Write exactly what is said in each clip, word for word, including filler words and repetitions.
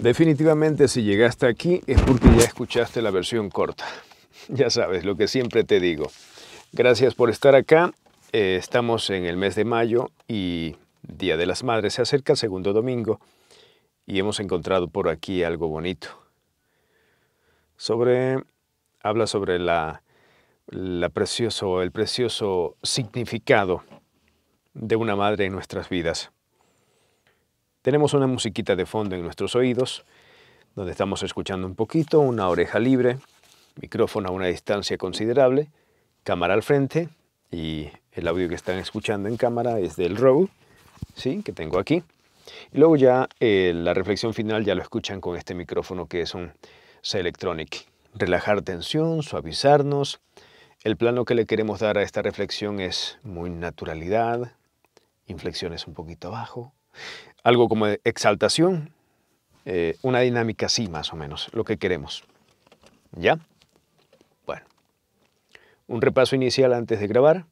Definitivamente si llegaste aquí es porque ya escuchaste la versión corta. Ya sabes, lo que siempre te digo. Gracias por estar acá. Eh, estamos en el mes de mayo y Día de las Madres se acerca, el segundo domingo, y hemos encontrado por aquí algo bonito. Sobre, habla sobre la, la precioso, el precioso significado de una madre en nuestras vidas. Tenemos una musiquita de fondo en nuestros oídos, donde estamos escuchando un poquito, una oreja libre, micrófono a una distancia considerable, cámara al frente, y el audio que están escuchando en cámara es del Rode, ¿sí?, que tengo aquí. Y luego ya eh, la reflexión final ya lo escuchan con este micrófono que es un Selectronic. Relajar tensión, suavizarnos. El plano que le queremos dar a esta reflexión es muy naturalidad, inflexiones un poquito abajo, algo como de exaltación, eh, una dinámica así más o menos, lo que queremos. ¿Ya? Bueno, un repaso inicial antes de grabar.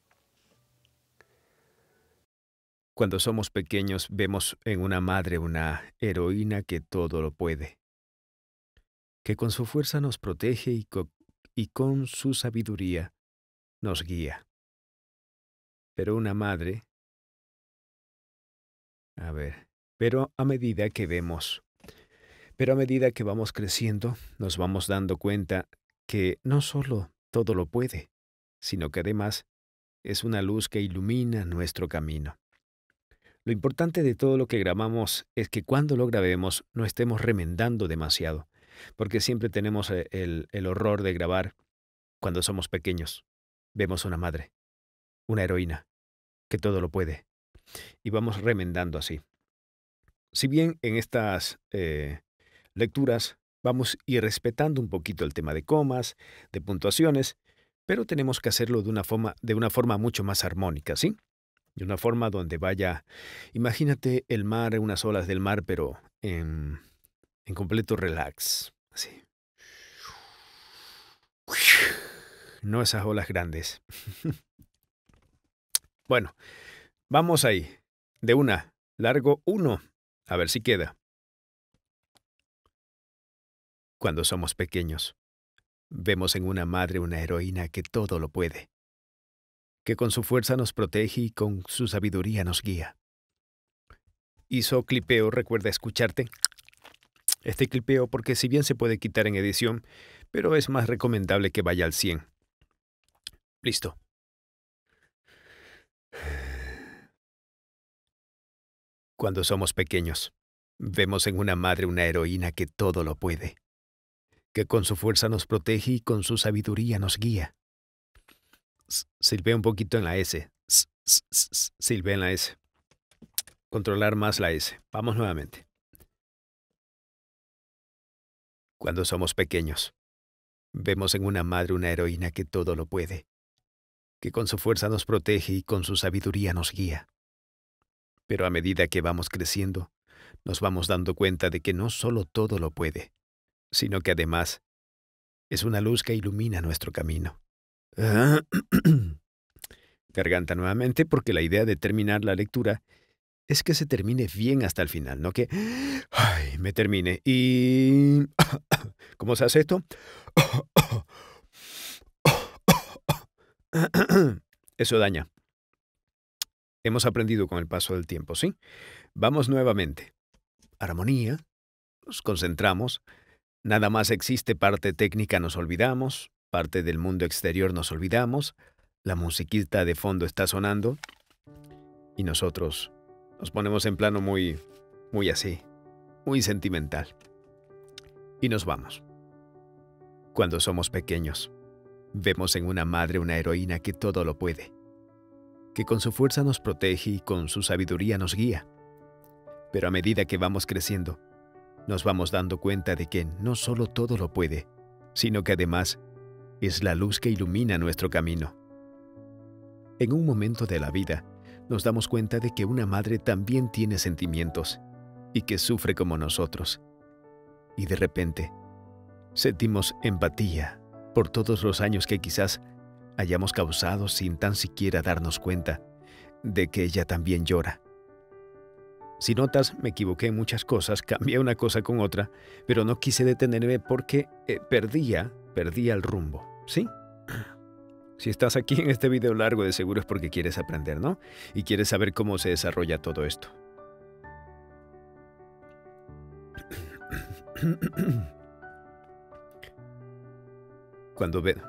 Cuando somos pequeños vemos en una madre una heroína que todo lo puede, que con su fuerza nos protege y, co y con su sabiduría nos guía. Pero una madre, a ver, pero a medida que vemos, pero a medida que vamos creciendo, nos vamos dando cuenta que no solo todo lo puede, sino que además es una luz que ilumina nuestro camino. Lo importante de todo lo que grabamos es que cuando lo grabemos no estemos remendando demasiado, porque siempre tenemos el, el horror de grabar cuando somos pequeños. Vemos una madre, una heroína, que todo lo puede, y vamos remendando así. Si bien en estas eh, lecturas vamos a ir respetando un poquito el tema de comas, de puntuaciones, pero tenemos que hacerlo de una forma, de una forma mucho más armónica, ¿sí? De una forma donde vaya, imagínate el mar, unas olas del mar, pero en, en completo relax, así. No esas olas grandes. Bueno, vamos ahí. De una, largo uno. A ver si queda. Cuando somos pequeños, vemos en una madre una heroína que todo lo puede, que con su fuerza nos protege y con su sabiduría nos guía. Hizo clipeo, recuerda escucharte este clipeo porque si bien se puede quitar en edición, pero es más recomendable que vaya al cien. Listo. Cuando somos pequeños, vemos en una madre una heroína que todo lo puede, que con su fuerza nos protege y con su sabiduría nos guía. Silbea un poquito en la S. Silbea en la S. Controlar más la S. Vamos nuevamente. Cuando somos pequeños, vemos en una madre una heroína que todo lo puede, que con su fuerza nos protege y con su sabiduría nos guía. Pero a medida que vamos creciendo, nos vamos dando cuenta de que no solo todo lo puede, sino que además es una luz que ilumina nuestro camino. Garganta nuevamente porque la idea de terminar la lectura es que se termine bien hasta el final, no que ay, me termine y... ¿Cómo se hace esto? Eso daña. Hemos aprendido con el paso del tiempo, ¿sí? Vamos nuevamente. Armonía. Nos concentramos. Nada más existe parte técnica, nos olvidamos. Parte del mundo exterior nos olvidamos. La musiquita de fondo está sonando. Y nosotros nos ponemos en plano muy, muy así, muy sentimental. Y nos vamos. Cuando somos pequeños, vemos en una madre una heroína que todo lo puede, que con su fuerza nos protege y con su sabiduría nos guía. Pero a medida que vamos creciendo, nos vamos dando cuenta de que no solo todo lo puede, sino que además es la luz que ilumina nuestro camino. En un momento de la vida, nos damos cuenta de que una madre también tiene sentimientos y que sufre como nosotros. Y de repente, sentimos empatía por todos los años que quizás hayamos causado sin tan siquiera darnos cuenta de que ella también llora. Si notas, me equivoqué en muchas cosas, cambié una cosa con otra, pero no quise detenerme porque eh, perdía, perdía el rumbo, ¿sí? Si estás aquí en este video largo, de seguro es porque quieres aprender, ¿no? Y quieres saber cómo se desarrolla todo esto. Cuando ve...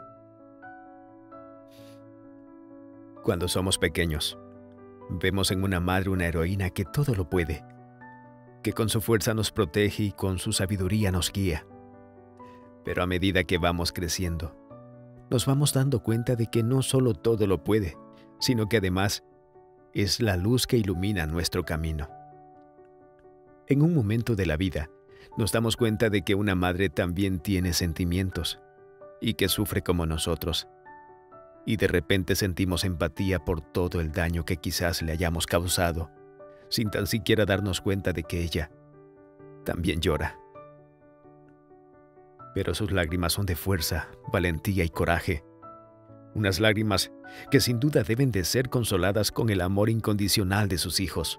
Cuando somos pequeños, vemos en una madre una heroína que todo lo puede, que con su fuerza nos protege y con su sabiduría nos guía. Pero a medida que vamos creciendo, nos vamos dando cuenta de que no solo todo lo puede, sino que además es la luz que ilumina nuestro camino. En un momento de la vida, nos damos cuenta de que una madre también tiene sentimientos y que sufre como nosotros. Y de repente sentimos empatía por todo el daño que quizás le hayamos causado, sin tan siquiera darnos cuenta de que ella también llora. Pero sus lágrimas son de fuerza, valentía y coraje. Unas lágrimas que sin duda deben de ser consoladas con el amor incondicional de sus hijos.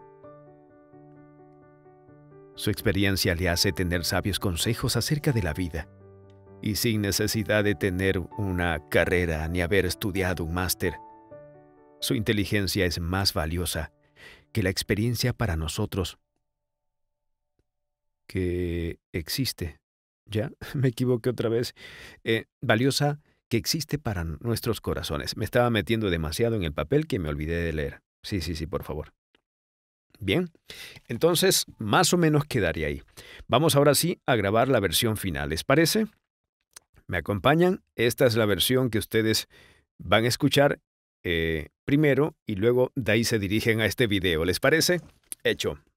Su experiencia le hace tener sabios consejos acerca de la vida, y sin necesidad de tener una carrera ni haber estudiado un máster. Su inteligencia es más valiosa que la experiencia para nosotros que existe. ¿Ya? Me equivoqué otra vez. Eh, valiosa que existe para nuestros corazones. Me estaba metiendo demasiado en el papel que me olvidé de leer. Sí, sí, sí, por favor. Bien, entonces más o menos quedaría ahí. Vamos ahora sí a grabar la versión final, ¿les parece? ¿Me acompañan? Esta es la versión que ustedes van a escuchar eh, primero y luego de ahí se dirigen a este video. ¿Les parece? Hecho.